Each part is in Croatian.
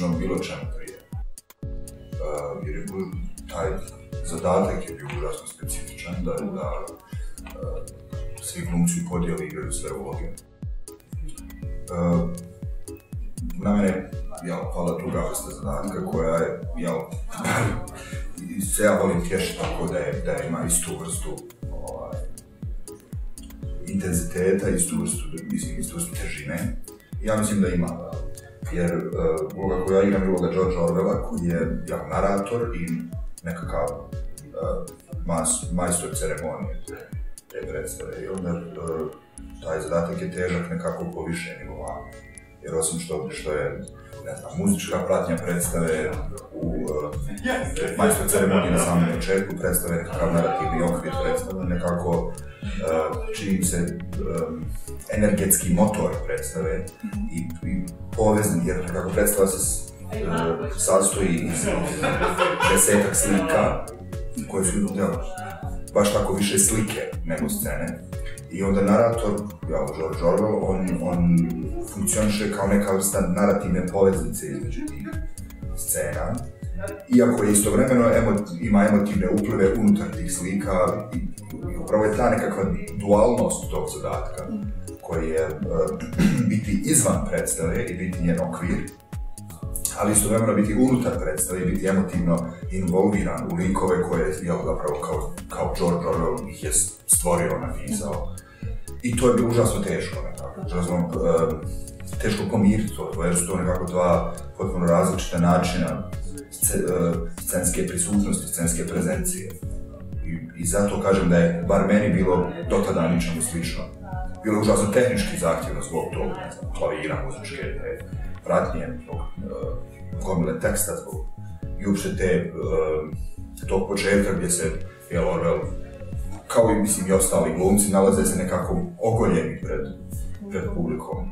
slično bilo čemu prije. Jer taj zadatak je bio užasno specifičan, da svi glumci u podijeli igraju sve uloge. Na mene pala druga vrsta zadatka koja je, se ja volim tješiti tako da ima istu vrstu intenziteta, istu vrstu težine. Ja mislim da ima, jer uloga koju ja igram je uloga George Orwella, koji je narator i nekakav majstor ceremonije te predstave. I onda taj zadatak je težak nekako po više nivoa. Jer osim što je muzička pratnja predstave u majstor ceremonije na samom početku predstave, nekakav narativni okvir predstave, nekako čini se energetski motor predstave i povezni, jer nekako predstava se sastoji iz 10-ak slika koje su baš tako više slike nego scene. I onda narator, George Orwell, on funkcioniše kao neka vrsta narativne poveznice između tih scena. Iako je istovremeno ima emotivne uplive unutar tih slika i upravo je ta nekakva dualnost tog zadatka koji je biti izvan predstave i biti njen okvir, ali istovremeno biti unutar predstave i biti emotivno involviran u likove koje je zapravo kao George Orwell ih je stvorio, napisao. I to je bilo užasno teško nekako, teško pomiriti to, jer su to nekako dva potpuno različita načina scenske prisutnosti, scenske prezencije. I zato kažem da je, bar meni, bilo do tada ničemu slično. Bilo je užasno tehnički zahtjevno zbog tog, klavira, muzičke, pratnje, zbog gomile teksta, zbog i uopšte tog početka gdje se Orwell, kao i ostali glumci, nalaze se nekako ogoljeni pred publikom.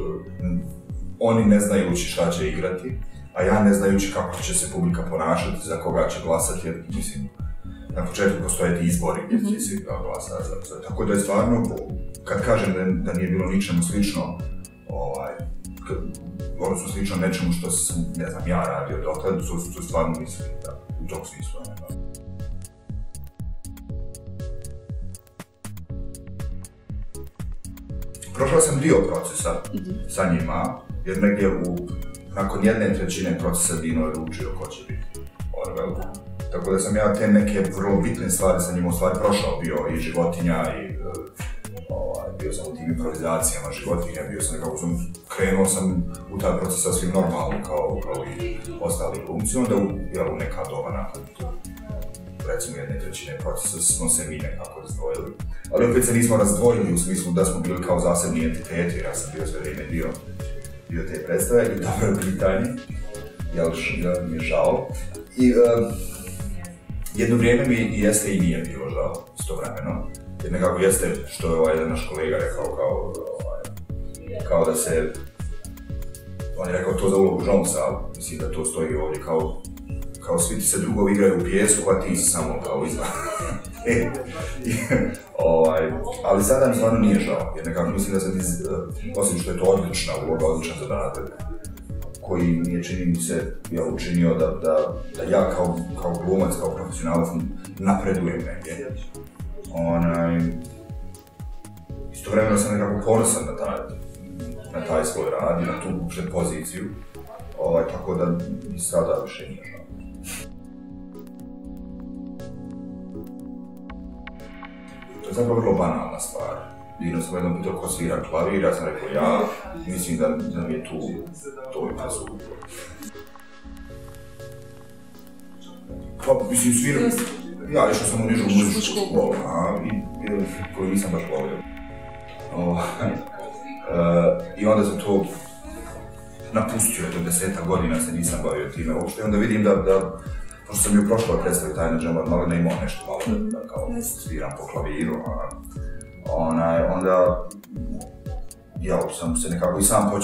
Oni ne znajući šta će igrati, a ja ne znajući kako će se publika ponašati, za koga će glasati, jer na početku postoje ti izbori gdje će se glasati. Tako da je stvarno, kad kažem da nije bilo ničemu slično, odnosno slično nečemu što sam, ja radio dokad, to stvarno mislim, u tog smislu. Prošao sam dio procesa sa njima, jer negdje nakon 1/3 procesa Dino je odlučio ko će biti Orwell. Tako da sam ja te neke vrlo bitne stvari sa njima u stvari prošao, bio i životinja i bio sam u tim improvizacijama životinja, krenuo sam u taj proces sasvim normalno kao i ostali glumci, onda u neka doba nakon recimo 1/3 procesa smo se mi nekako razdvojili. Ali opet se nismo razdvojili u smislu da smo bili kao zasebni entiteti, jer ja sam bio sve vrijeme dio te predstave i dobro pitanje, jel mi je žao. I jedno vrijeme mi jeste i nije bilo žao, istovremeno. Jer nekako jeste, što je jedan naš kolega rekao, kao da se, on je rekao to za ulogu Jonesa, mislim da to stoji ovdje kao svi ti se drugovi igraju u pijesku, a ti si samo kao izvan. Ali sada mi stvarno nije žao, jer nekako mislim da sam osim što je to odlična uloga, odličan zadatak, koji mi je čini mi se učinio da ja kao glumac, kao profesionalac napredujem negdje. Istovremeno sam nekako ponosan na taj svoj rad i na tu predpoziciju, tako da mi sada više nije žao. To je zapravo vrlo banalna stvar. Dino sam jednom pitao ko svira klavir, ja sam rekao ja, mislim da mi je tu to i presudilo. Pa, mislim, sviram, ja išao sam u nižu muzičku školu, koju nisam baš volio. I onda sam to napustio, to 10 godina se nisam bavio time uopšte, i onda vidim da pošto sam ju prošlo predstaviti Tajna džema, malo da imao nešto malo da kao sviram po klaviru, onda ja sam se nekako i sam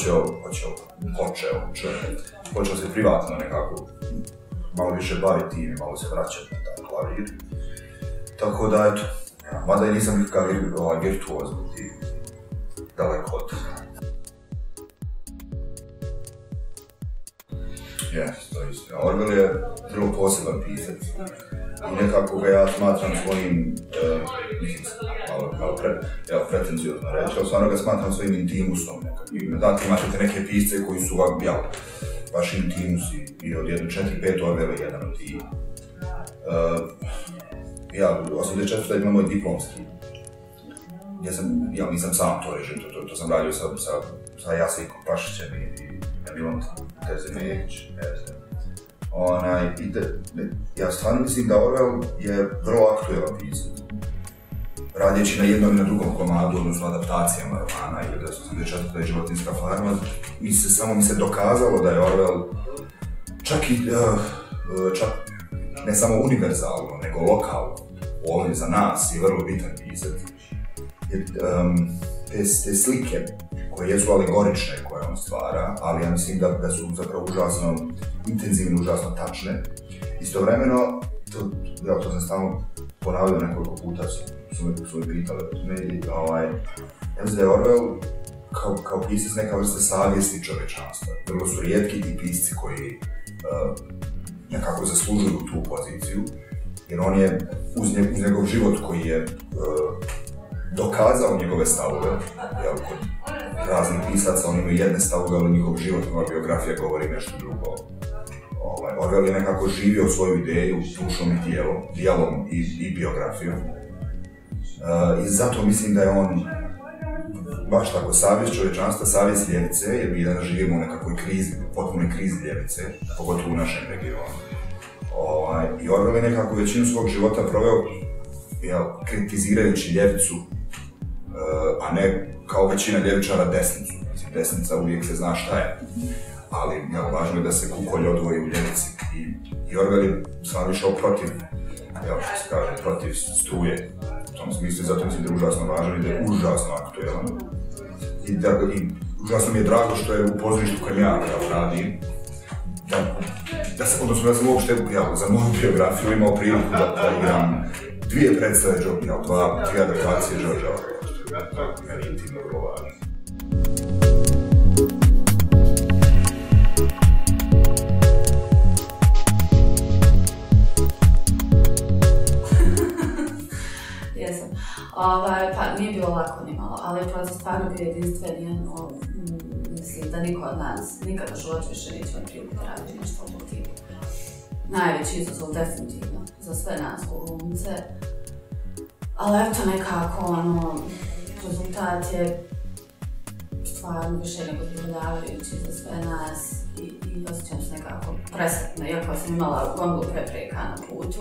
počeo se privatno nekako malo više baviti tim i malo se vraćati na taj klavir. Tako da, eto, mada i nisam nikakav virtuoz, biti daleko od. to je istina. Orwell je vrlo poseban pisac. I nekako ga ja smatram svojim, mislim, malo pretenziozno reći, ali stvarno ga smatram svojim intimusom. Znate, imate neke pisce koji su vam, baš intimusi, i od 4-5 Orwell je jedan od tih. 84. imam moj diplomski. Ja nisam sam to režim, to sam radio sa Jasikom Pašićem i Emilom Terzemević. Ja stvarno mislim da Orwell je vrlo aktuelan pisac. Radijeći na jednom i na drugom komadu, odnosno adaptacijama romana ili da su 84. Životinjska farma, samo mi se dokazalo da je Orwell čak ne samo univerzalno, nego lokalno, ovdje za nas je vrlo bitan pisac. Te slike koje jesu alegorične koje on stvara, ali ja mislim da su zapravo užasno intenzivne, užasno tačne. Istovremeno, to sam stalno ponavljao nekoliko puta, su me pitali, ja mislim da je Orwell kao pisac neka vrsta savjesti čovečanstva. Vrlo su rijetki ti pisci koji nekako zaslužuju tu poziciju, jer on je uz njegov život koji je dokazao njegove stavove, kod raznih pisaca oni imaju jedne stavove, ali njihov život, njegova biografija govori nešto drugo. Orwell je nekako živio svoju ideju dušom i dijelom i biografijom. I zato mislim da je on baš tako savjest čovečanstva, savjest ljevice, jer mi danas živimo u nekakvoj krizi, potpunoj krizi ljevice, pogotovo u našem regionu. I Orwell je nekako većinu svog života proveo kritizirajući ljevicu, a ne kao većina ljevičara desnicu. Mislim, desnica uvijek se zna šta je, ali važno je da se kukolj odvoji u ljevici. I Orwell je stvarno išao protiv, što se kaže, protiv struje. U tom smislu, zato mislim da je užasno važan i da je užasno aktuelan. I užasno mi je drago što je u pozorištu kojem ja radim, odnosno da sam uopšte za moju biografiju imao priliku da igram 2 predstave, 2 adaptacije Georgea Orwella, što je meni intimno vrlo važno. Jesam. Pa nije bilo lako ni malo, ali je proces stvarno bio jedinstven. Mislim da niko od nas nikada u životu više neće imati priliku da radi nešto ovog tipu. Najveći izazov definitivno za sve nas glumce. Ali eto nekako, rezultat je stvarno više nego zadovoljavajući za sve nas i osjećam se nekako presretna, iako sam imala gomilu prepreka na putu.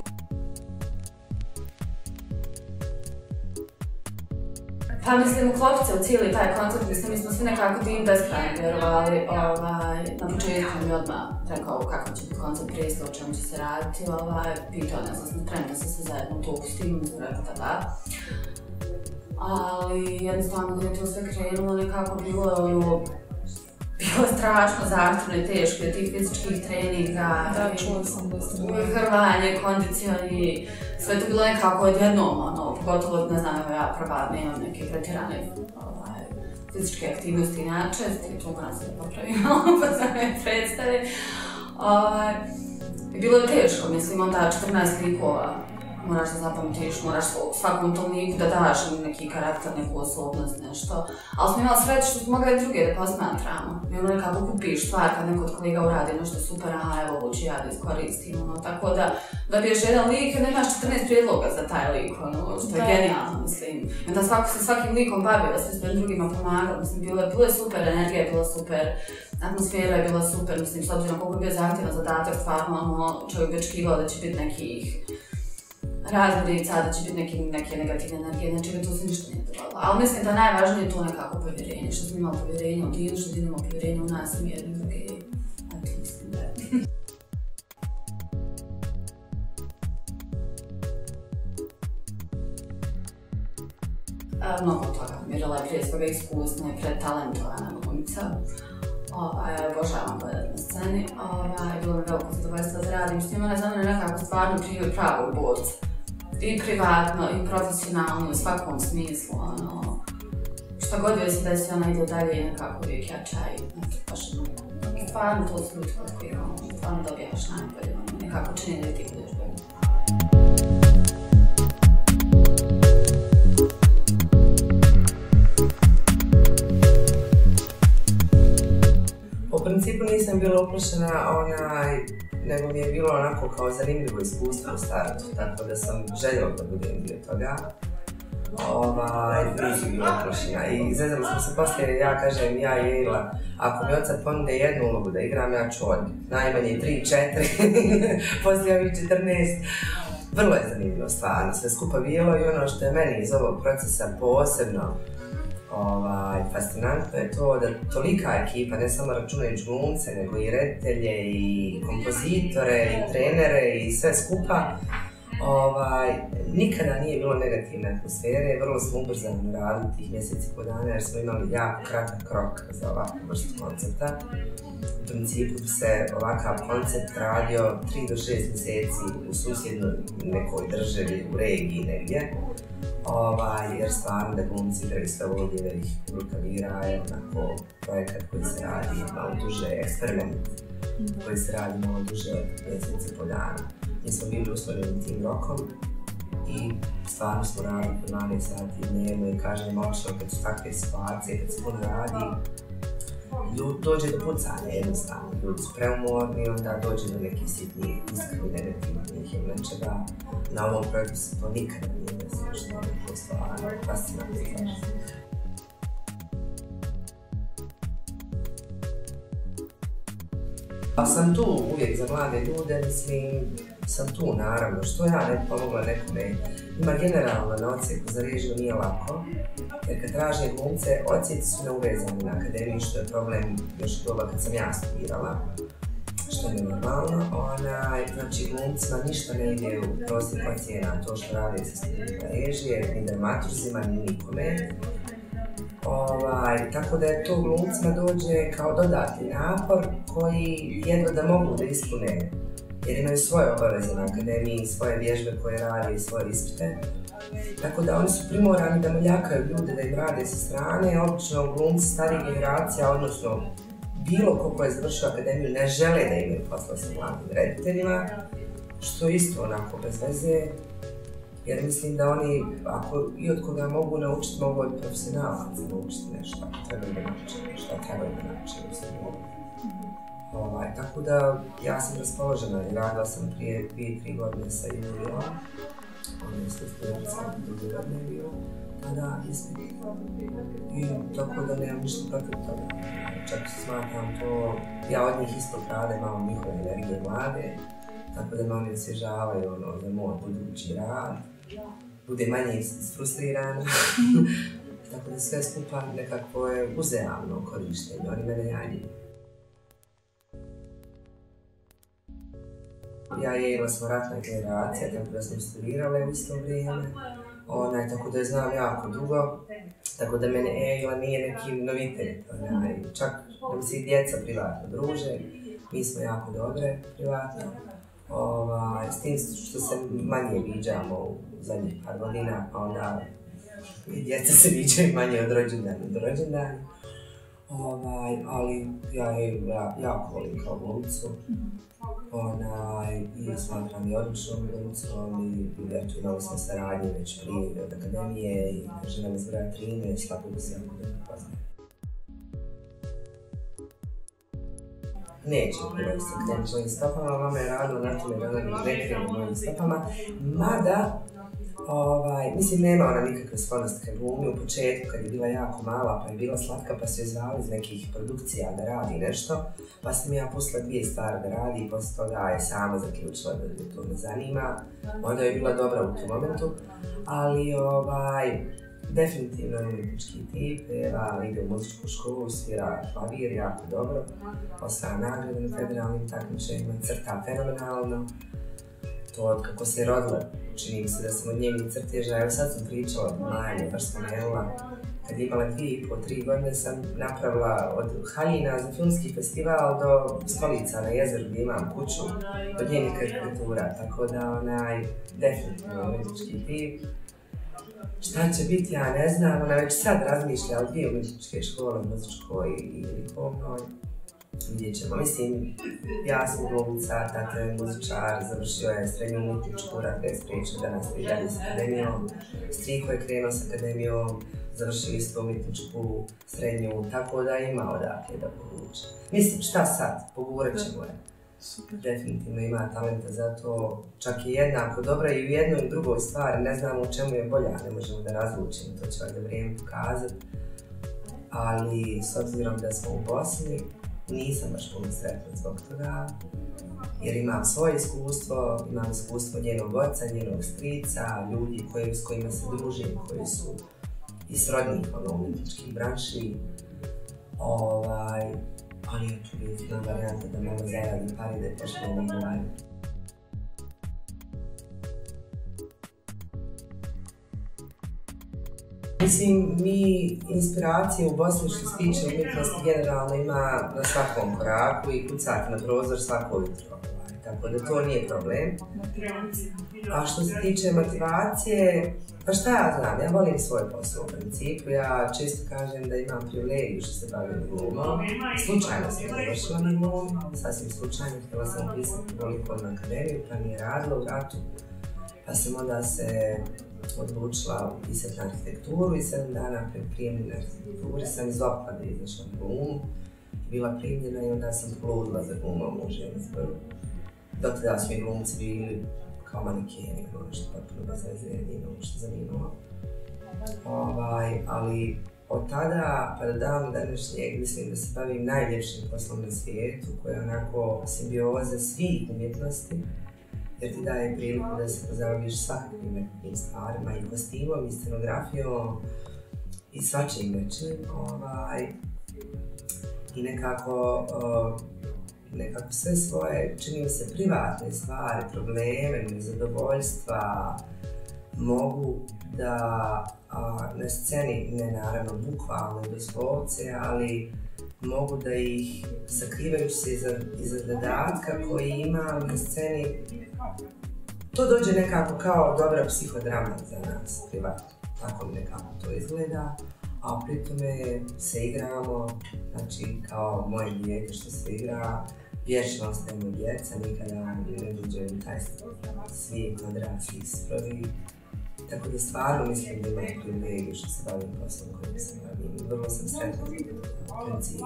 Pa mislim, uklopit se u cijeli taj koncept, mislim, mi smo svi nekako tim beskrajno vjerovali. Na početku mi odmah rekao kakav će biti koncept predstave, o čemu će se raditi. Pitao nas da smo spremni da se sve zajedno to upustimo, mi smo rekli da. Ali jednostavno kada je to sve krenulo, nekako bilo je strašno zahtjevno i teško, tih fizičkih treninga, hrvanje, kondicioni, sve to bilo nekako odjednom, pogotovo, ne znam, ja prva nemam neke pretjerane fizičke aktivnosti inače, to moram se popraviti malo pa za me predstave. Bilo je teško, mislim, onda 14 likova moraš da zapamtiš, moraš svakom tom liku da daš neki karakter, neku osobnost, nešto. Ali smo imali sreće što smo mogli i druge da posmatramo. I ono nekako kupiš stvar kad neko od kolega uradi nešto super, evo ovo ću ja da iskoristim, tako da dobiješ jedan lik i onda imaš 14 prijedloga za taj lik, što je genijalno, mislim. I onda svako se svakim likom bavio, da se s drugima pomagao, mislim, bilo je super, energija je bila super, atmosfera je bila super, mislim, s obzirom koliko je bio zahtjevan zadatak, stvarno, čovjek bi očekivao da će biti nekih razmirica, da će biti neke negativne energije, nečega tu se ništa nije dogodilo. Ali mislim da najvažnije je to nekako povjerenje, što smo imali povjerenje u Dinu, što Din imao povjerenje u nas i jedni druge. Eto, mislim da je. Mnogo toga. Mirela je prije svoga iskusna i pretalentovana glumica. Obožavam gledati na sceni. Bilo mi veliko zadovoljstvo da radim s njima, za mene nekako stvarno primio pravog borca. I privatno, i profesionalno, u svakom smislu. Što god joj se desi, ona ide dalje i nekako uvijek jača i baš stvarno to su ljudi kod koji stvarno dobijaš najbolje, nekako čini da ti budeš bolje. U principu nisam bila uplašena, nego mi je bilo onako kao zanimljivo iskustvo u startu, tako da sam željela da budem dio toga. Nisam bila uplašena i zezali smo se poslije, ja kažem, ja i Ejla, ako mi oca ponude jednu ulogu da igram, ja ću odbiti. Najmanje 3-4, poslije ovih 14. Vrlo je zanimljivo stvarno, sve skupa bilo i ono što je meni iz ovog procesa posebno fascinantno je to da tolika ekipa, ne samo računajući glumce, nego i reditelje, i kompozitore, i trenere, i sve skupa, nikada nije bilo negativne atmosfere, vrlo smo ubrzano radili tih mjeseci po dana jer smo imali jako kratak rok za ovakvu vrstu koncepta. U principu se ovakav koncept radio 3 do 6 mjeseci u susjednoj nekoj državi, u regiji negdje. Jer stvarno da glumci igraju sve uloge, da ih publika bira, je onako projekat koji se radi malo duže, eksperiment koji se radi malo duže od mjeseci po dana. Mi smo bili uslovljeni tim rokom i stvarno smo radili po 12 sati dnevno i kažem očeo kad su takve situacije, kad se puno radi, dođe do pucanja jednostavno. Ljudi su preumorni, onda dođe do nekih sitnijih, iskreni, negativnih ili nečega. Na ovom projektu se to nikada nije desilo, što je to stvarno fascinantno. Sam tu uvijek za mlade ljude, sam tu naravno, što ja ne pomogla nekome. Ima generalno na odsjeku za režiju nije lako, jer kad traže glumce, odsjeci su neuvezani na akademiji, što je problem još doba kad sam ja studirala, što je nenormalno. Znači glumcima ništa ne ide u prosjek ocjena, to što rade sa studentima režije, ni dramaturzima, ni nikome. Tako da je to glumcima dođe kao dodatni napor koji jedva da mogu da ispune, jer imaju svoje obaveze na akademiji, svoje vježbe koje rade i svoje ispite. Tako da oni su primorani da moljakaju ljude da im rade sa strane, obično glumci starih generacija, odnosno bilo ko je završio akademiju ne žele da imaju posla sa mladim rediteljima, što isto onako bez veze. Jer mislim da oni, ako i od koga mogu naučiti, mogu od profesionalaca naučiti nešto, ako trebaju da naučiti, šta trebaju da naučiti u sebi. Tako da ja sam raspoložena i radila sam prije 2-3 godine sa Julijom. Ona je studentica, drugi godine je bio tada ispit. I tako da nemam ništa protiv toga. Čak smatram to, ja od njih isto krade malo njihove energije mlade, tako da me oni osvježavaju za moj budući rad. Bude manje isfrustrirana, tako da sve skupa nekako je uzajamno korištenje, oni mene janje. Ja i Ejla smo ratna generacija, tako da smo studirale u isto vrijeme, tako da je znam jako dugo, tako da mene Ejla nije neki novitet, čak nam se i djeca privatno druže, mi smo jako dobre privatno. S tim što se manje viđamo u zadnjih par godina, pa onda i djeca se viđaju manje od rođendana do rođendana. Ali ja je jako volim kao glumcu i smatram i odličnom glumcom i eto imali smo saradnje već prije od akademije i žena me zbroja 13, tako da se jako dobro poznaje. Neće bilo se krenuti mojim stopama, mama je radila na tome da ona ne krenu mojim stopama, mada mislim, nema ona nikakve sklonosti ka glumi. U početku, kad je bila jako mala, pa je bila slatka, pa su je zvali iz nekih produkcija da radi nešto, pa sam ja pustila 2 stvari da radi i posle toga je sama zaključila da me to ne zanima. Onda je bila dobra u tom momentu, ali definitivno je umjetnički tip, ide u muzičku školu, svira klavir jako dobro, osvaja nagrade na federalnim takmičenjima, crta fenomenalno. To od kako se je rodila, čini mi se da sam od njenih crteža, evo sad sam pričala od Maje, baš spomenula, kad je imala 2,5-3 godine sam napravila od haljina za filmski festival do Stolica na jezeru gdje imam kuću, od njenih karikatura, tako da definitivno umjetnički tip. Šta će biti, ja ne znam, ona već sad razmišlja o 2 umjetničke škole, muzičkoj i likovnoj. vidjet ćemo. Mislim, ja sam glumica, tata je muzičar, završio je srednju umjetničku, Ratko je spriječio da nastavi dalje s akademijom. Striko je krenuo s akademijom, završio isto umjetničku srednju, tako da ima odakle da povuče. Mislim, šta sad? Pogurat ćemo je. Definitivno ima talenta za to, čak i jednako dobra i u jednoj i drugoj stvari, ne znamo u čemu je bolja, ne možemo da razlučimo, to će valjda vrijeme pokazati. Ali s obzirom da smo u Bosni, nisam baš puno sretna zbog toga, jer imam svoje iskustvo, imam iskustvo njenog oca, njenog strica, ljudi s kojima se družim, koji su iz srodnih umjetničkih branši. Ali je tu jedna varijanta da malo zaradi pari da je počne da igraju. Mislim, mi inspiracije u Bosni što se tiče umjetnosti generalno ima na svakom koraku i kucati na prozor svako jutro. Tako da to nije problem. A što se tiče motivacije, pa šta ja znam, ja volim svoj posao u principu. Ja često kažem da imam privilegiju što se bavim glumom. Slučajno sam završila na glumi, sasvim slučajno. Htjela sam upisati Likovnu akademiju, pa mi je radila u ratu. Pa sam onda se odlučila upisati na arhitekturu i 7 dana pred prijemnim na arhitekturi sam iz Oplade izašla na glumu. Bila primljena i onda sam poludila za glumom u Željezboru. Do tada su mi glumci bili kao manekeni, što potpuno bez veze, nije ono što zanimalo. Ali od tada pa do dana današnjeg mislim da se bavim najljepšim poslom na svijetu, koja je onako simbioza svih umjetnosti, jer ti daje priliku da se pozabaviš svakakvim nekakvim stvarima, i kostimom, i scenografijom, i svačim nečim. I nekako sve svoje, čini mi se, privatne stvari, probleme, nezadovoljstva mogu da na sceni, ne naravno bukvalno i doslovce, ali mogu da ih, sakrivajući se iza zadatka koji imam na sceni, to dođe nekako kao dobra psihodrama za nas, privatno. Tako mi nekako to izgleda. A pri tome se igramo, znači kao moje dijete što se igra, vječno ostajemo djeca, nikada ne dođe u taj svijet odraslih spravi. Tako da stvarno mislim da imam privilegiju što se bavim poslom kojim se bavim i vrlo sam sretna u principu.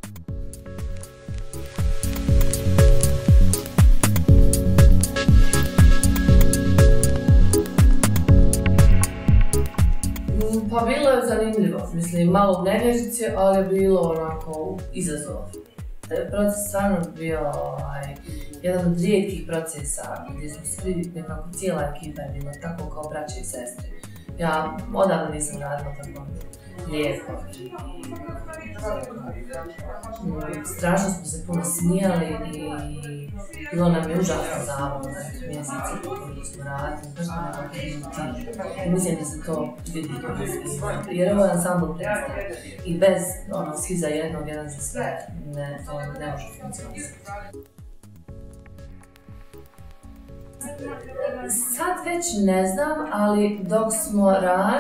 Pa bilo je zanimljivo, mislim, malo u nevježice, ali je bilo onako izazov. Proces stvarno bio jedan od rijetkih procesa gdje smo svi nekako cijela ekipa je bila tako kao braće i sestre. Ja odavno nisam radila tako lijepo i strašno smo se puno smijali i bilo nam je užasno zabavno mjeseci koji smo radili, baš smo nekako tim. I mislim da se to vidi jer ovo je ansambl predstav i bez svi za jednog, jedan za sve, to ne može funkcionirati. Sad već ne znam, ali dok smo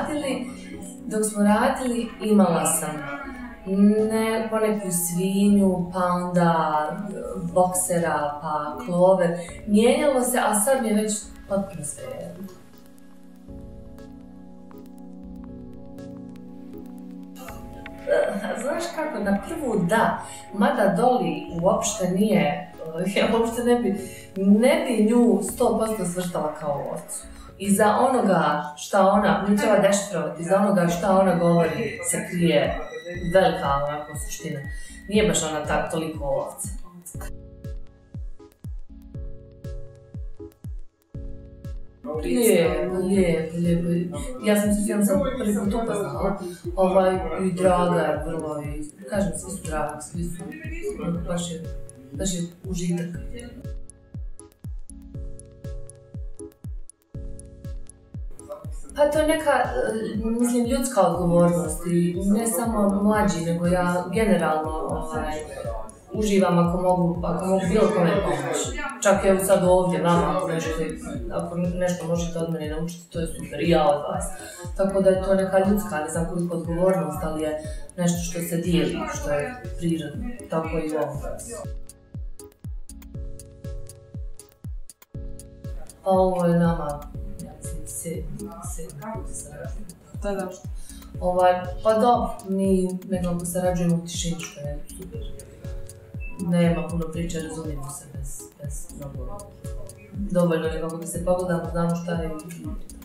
radili imala sam poneku svinju, pa onda boksera, pa klover. Mijenjalo se, a sad mi je već potpuno sve jedno. Znaš kako, na prvu da, mada Doli uopšte nije, ja uopšte ne bi nju 100% svrstala kao ovcu. Iza onoga šta ona, mi treba dešifrovati, iza onoga šta ona govori se krije velika onako suština. Nije baš ona tak toliko ovca. Lijepo. Ja sam se film sam prvi put upoznala. I draga je vrlo i kažem, svi su dragi, svi su, baš je užitak. Pa to je neka, mislim, ljudska odgovornost i ne samo mlađi, nego ja generalno uživam ako mogu bilo kome pomoći. čak evo sad ovdje, vama, ako nešto možete od mene naučiti, to je super, i ja od vas. Tako da je to neka ljudska, ne znam koliko odgovornost, ali je nešto što se dijeli, što je prirodno, tako i u ovom procesu. Pa ovo je nama, ja mislim, sedmi put sarađujemo. Da, da. Pa dobro, mi nekako sarađujemo u tišini, što je super. Nema puno priče, razumijemo se bez mnogo. Dovoljno nekako da se pogledamo, znamo šta je i